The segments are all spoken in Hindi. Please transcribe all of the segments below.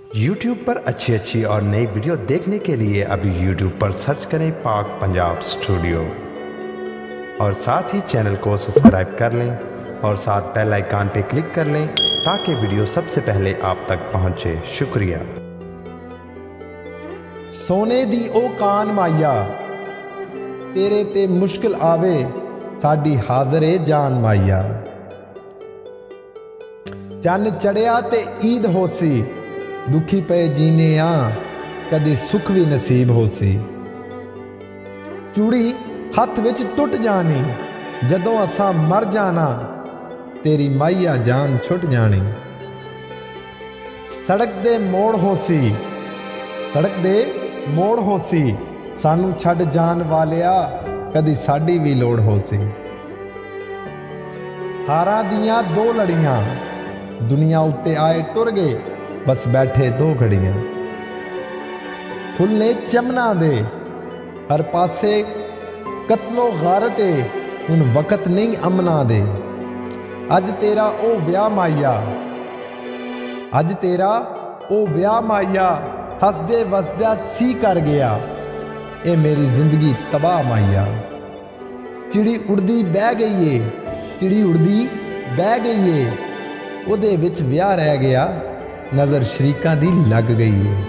YouTube पर अच्छी और नई वीडियो देखने के लिए अभी YouTube पर सर्च करें पाक पंजाब स्टूडियो और साथ ही चैनल को सब्सक्राइब कर लें और साथ बेल आइकन पे क्लिक कर लें ताकि वीडियो सबसे पहले आप तक पहुंचे। शुक्रिया। सोने दी ओ कान माइया तेरे ते मुश्किल आवे साडी हाज़रे जान माइया। चन्न चढ़िया ते ईद होसी दुखी पे जीने आ कदी सुख भी नसीब होसी। चूड़ी हथ विच टुट जानी जदों असां मर जाना तेरी माइया जान छुट जानी। सड़क दे मोड़ होसी सानू छड़ जान वालिया कदी साडी भी लोड़ होसी। हारां दियां दो लड़ियां दुनिया उत्ते आए टुर गए बस बैठे दो घड़ियां। फुल्ले चमना दे हर पासे कतलो गारते हुण वक़्त नहीं अमना दे। अज तेरा ओ व्याह माइया हसदे वसदा सी कर गया ए मेरी जिंदगी तबाह माइया। चिड़ी उड़दी बह गई है ओदे विच व्याह रह गया नज़र शरीकां दी लग गई है।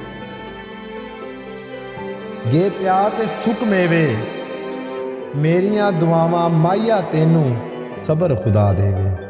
गे प्यार ते सुख मेवे मेरियां दुआवां माइया तेनू सबर खुदा देवे।